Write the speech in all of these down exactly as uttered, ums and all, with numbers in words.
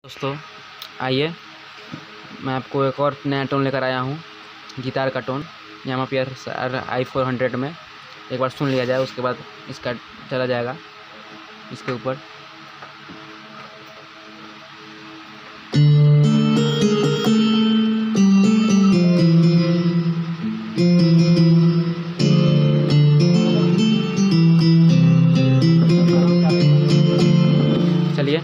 दोस्तों आइए मैं आपको एक और नया टोन लेकर आया हूँ, गिटार का टोन। यहाँ पे आई फोर हंड्रेड में एक बार सुन लिया जाए, उसके बाद इसका चला जाएगा इसके ऊपर। चलिए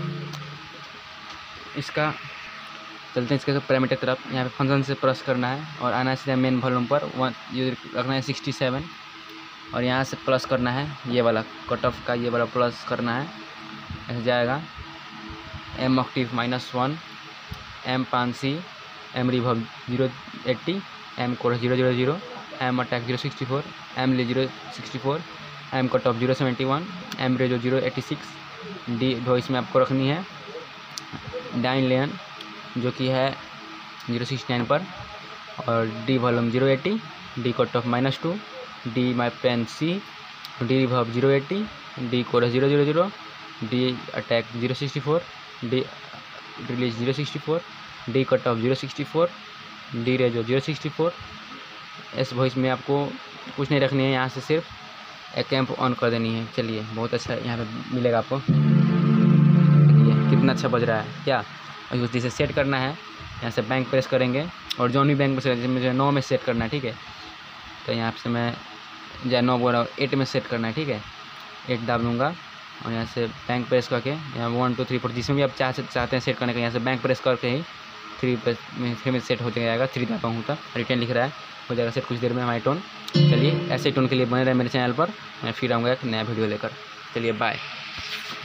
इसका चलते हैं इसके पैरामीटर तरफ। यहाँ पे फंक्शन से प्रेस करना है और आना है सीधा मेन वॉल्यूम पर। वन ये रखना है सिक्सटी सेवन और यहाँ से प्लस करना है, ये वाला कट ऑफ का ये वाला प्लस करना है। ऐसे जाएगा M octave minus one, M pansy, M reverb zero eighty, M chorus zero zero zero, M attack zero sixty four, M lay zero sixty four, M cut off zero seventy one, M reso zero eighty six, D voice में आपको रखनी है dine लेन जो कि है zero sixty nine पर, और D volume zero eighty, D cut off minus two, D my pen C, D reverb zero eighty, D chorus zero zero zero, D attack zero sixty four, D release zero sixty four, D cut off zero sixty four, D reso zero sixty four. इस voice में आपको कुछ नहीं रखनी है, यहाँ से सिर्फ एक कैंप ऑन कर देनी है। चलिए बहुत अच्छा यहाँ पे मिलेगा आपको, देखिए कितना अच्छा बज रहा है क्या। और जिसे सेट करना है यहाँ से बैंक प्रेस करेंगे और जो भी बैंक प्रेस मुझे नौ में सेट करना है, ठीक है। तो यहाँ से मैं जै नौ बोल रहा हूँ, एट में सेट करना है, ठीक है। एट दाब लूँगा और यहाँ से बैंक प्रेस करके यहाँ वन टू थ्री फोर जिसमें भी आप चाह चाहते हैं सेट करने का, यहाँ से बैंक प्रेस करके ही थ्री में थ्री में सेट हो जाएगा। थ्री दाबा हूँ तो रिटर्न लिख रहा है, हो जाएगा सेट कुछ देर में हमारी टोन। चलिए ऐसे टोन के लिए बने रहे मेरे चैनल पर, मैं फिर आऊँगा एक नया वीडियो लेकर। चलिए बाय।